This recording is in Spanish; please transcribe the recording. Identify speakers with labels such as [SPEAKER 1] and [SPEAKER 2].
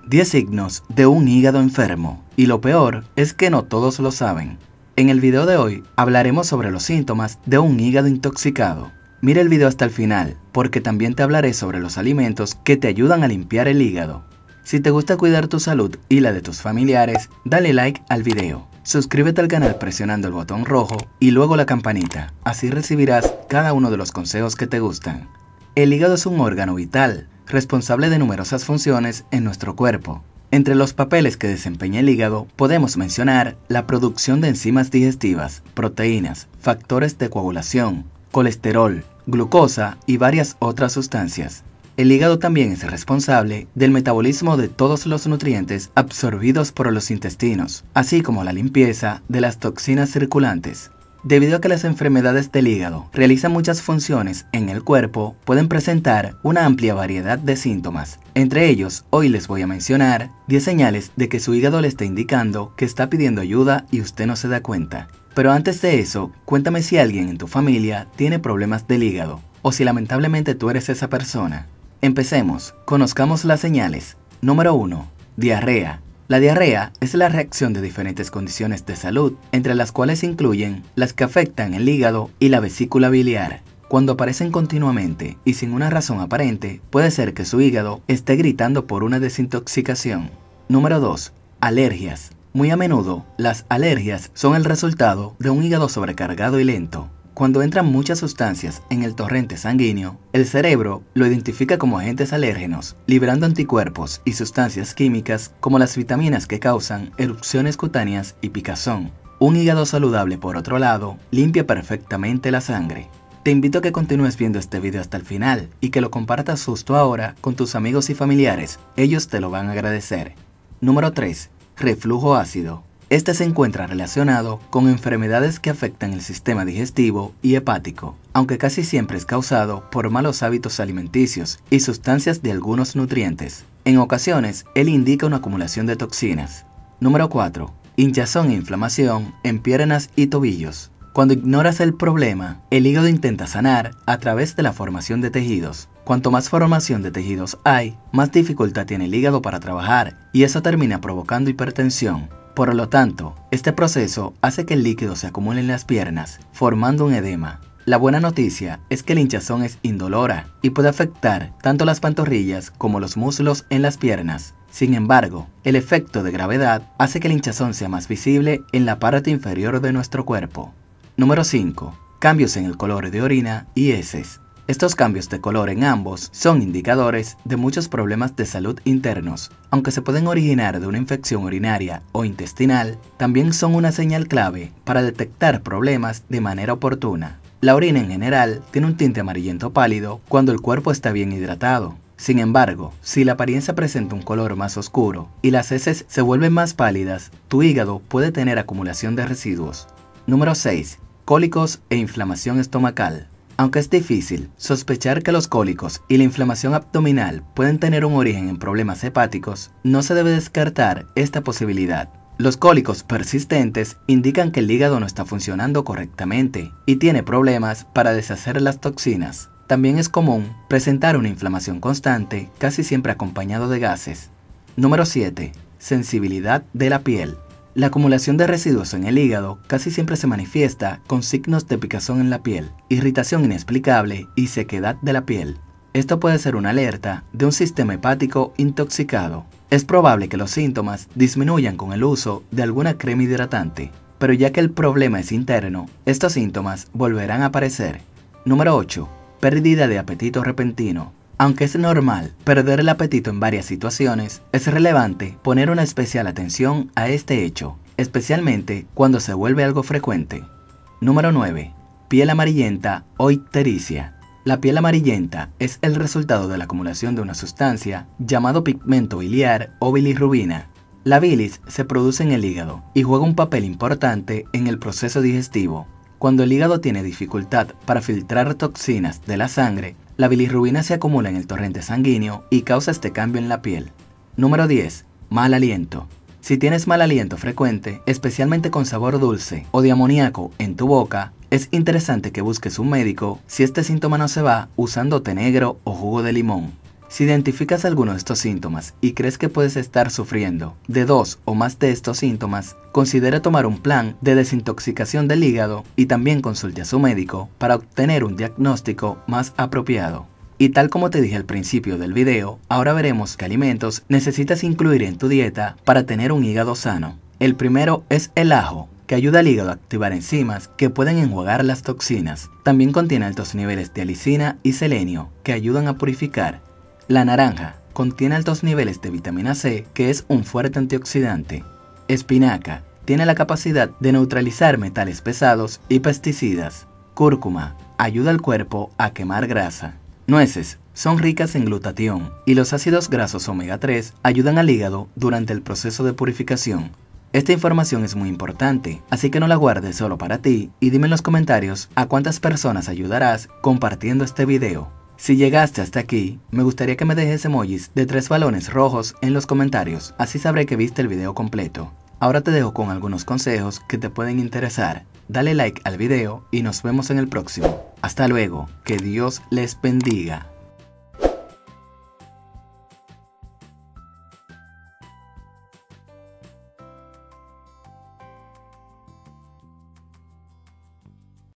[SPEAKER 1] 10 signos de un hígado enfermo, y lo peor es que no todos lo saben. En el video de hoy hablaremos sobre los síntomas de un hígado intoxicado. Mira el video hasta el final, porque también te hablaré sobre los alimentos que te ayudan a limpiar el hígado. Si te gusta cuidar tu salud y la de tus familiares, dale like al video. Suscríbete al canal presionando el botón rojo y luego la campanita, así recibirás cada uno de los consejos que te gustan. El hígado es un órgano vital, responsable de numerosas funciones en nuestro cuerpo. Entre los papeles que desempeña el hígado podemos mencionar la producción de enzimas digestivas, proteínas, factores de coagulación, colesterol, glucosa y varias otras sustancias. El hígado también es responsable del metabolismo de todos los nutrientes absorbidos por los intestinos, así como la limpieza de las toxinas circulantes. Debido a que las enfermedades del hígado realizan muchas funciones en el cuerpo, pueden presentar una amplia variedad de síntomas. Entre ellos, hoy les voy a mencionar 10 señales de que su hígado le está indicando que está pidiendo ayuda y usted no se da cuenta. Pero antes de eso, cuéntame si alguien en tu familia tiene problemas del hígado, o si lamentablemente tú eres esa persona. Empecemos, conozcamos las señales. Número 1. Diarrea. La diarrea es la reacción de diferentes condiciones de salud, entre las cuales incluyen las que afectan el hígado y la vesícula biliar. Cuando aparecen continuamente y sin una razón aparente, puede ser que su hígado esté gritando por una desintoxicación. Número 2. Alergias. Muy a menudo, las alergias son el resultado de un hígado sobrecargado y lento. Cuando entran muchas sustancias en el torrente sanguíneo, el cerebro lo identifica como agentes alérgenos, liberando anticuerpos y sustancias químicas como las vitaminas que causan erupciones cutáneas y picazón. Un hígado saludable, por otro lado, limpia perfectamente la sangre. Te invito a que continúes viendo este video hasta el final y que lo compartas justo ahora con tus amigos y familiares, ellos te lo van a agradecer. Número 3. Reflujo ácido. Este se encuentra relacionado con enfermedades que afectan el sistema digestivo y hepático, aunque casi siempre es causado por malos hábitos alimenticios y sustancias de algunos nutrientes. En ocasiones, él indica una acumulación de toxinas. Número 4. Hinchazón e inflamación en piernas y tobillos. Cuando ignoras el problema, el hígado intenta sanar a través de la formación de tejidos. Cuanto más formación de tejidos hay, más dificultad tiene el hígado para trabajar, y eso termina provocando hipertensión. Por lo tanto, este proceso hace que el líquido se acumule en las piernas, formando un edema. La buena noticia es que la hinchazón es indolora y puede afectar tanto las pantorrillas como los muslos en las piernas. Sin embargo, el efecto de gravedad hace que la hinchazón sea más visible en la parte inferior de nuestro cuerpo. Número 5. Cambios en el color de orina y heces. Estos cambios de color en ambos son indicadores de muchos problemas de salud internos. Aunque se pueden originar de una infección urinaria o intestinal, también son una señal clave para detectar problemas de manera oportuna. La orina en general tiene un tinte amarillento pálido cuando el cuerpo está bien hidratado. Sin embargo, si la apariencia presenta un color más oscuro y las heces se vuelven más pálidas, tu hígado puede tener acumulación de residuos. Número 6. Cólicos e inflamación estomacal. Aunque es difícil sospechar que los cólicos y la inflamación abdominal pueden tener un origen en problemas hepáticos, no se debe descartar esta posibilidad. Los cólicos persistentes indican que el hígado no está funcionando correctamente y tiene problemas para deshacer las toxinas. También es común presentar una inflamación constante, casi siempre acompañado de gases. Número 7. Sensibilidad de la piel. La acumulación de residuos en el hígado casi siempre se manifiesta con signos de picazón en la piel, irritación inexplicable y sequedad de la piel. Esto puede ser una alerta de un sistema hepático intoxicado. Es probable que los síntomas disminuyan con el uso de alguna crema hidratante, pero ya que el problema es interno, estos síntomas volverán a aparecer. Número 8. Pérdida de apetito repentino. Aunque es normal perder el apetito en varias situaciones, es relevante poner una especial atención a este hecho, especialmente cuando se vuelve algo frecuente. Número 9. Piel amarillenta o ictericia. La piel amarillenta es el resultado de la acumulación de una sustancia llamado pigmento biliar o bilirrubina. La bilis se produce en el hígado y juega un papel importante en el proceso digestivo. Cuando el hígado tiene dificultad para filtrar toxinas de la sangre, la bilirrubina se acumula en el torrente sanguíneo y causa este cambio en la piel. Número 10. Mal aliento. Si tienes mal aliento frecuente, especialmente con sabor dulce o de amoníaco en tu boca, es interesante que busques un médico si este síntoma no se va usando té negro o jugo de limón. Si identificas alguno de estos síntomas y crees que puedes estar sufriendo de 2 o más de estos síntomas, considera tomar un plan de desintoxicación del hígado y también consulte a su médico para obtener un diagnóstico más apropiado. Y tal como te dije al principio del video, ahora veremos qué alimentos necesitas incluir en tu dieta para tener un hígado sano. El primero es el ajo, que ayuda al hígado a activar enzimas que pueden enjuagar las toxinas. También contiene altos niveles de alicina y selenio, que ayudan a purificar. La naranja contiene altos niveles de vitamina C, que es un fuerte antioxidante. Espinaca tiene la capacidad de neutralizar metales pesados y pesticidas. Cúrcuma ayuda al cuerpo a quemar grasa. Nueces son ricas en glutatión y los ácidos grasos omega 3 ayudan al hígado durante el proceso de purificación. Esta información es muy importante, así que no la guardes solo para ti y dime en los comentarios a cuántas personas ayudarás compartiendo este video. Si llegaste hasta aquí, me gustaría que me dejes emojis de 3 balones rojos en los comentarios, así sabré que viste el video completo. Ahora te dejo con algunos consejos que te pueden interesar. Dale like al video y nos vemos en el próximo. Hasta luego, que Dios les bendiga.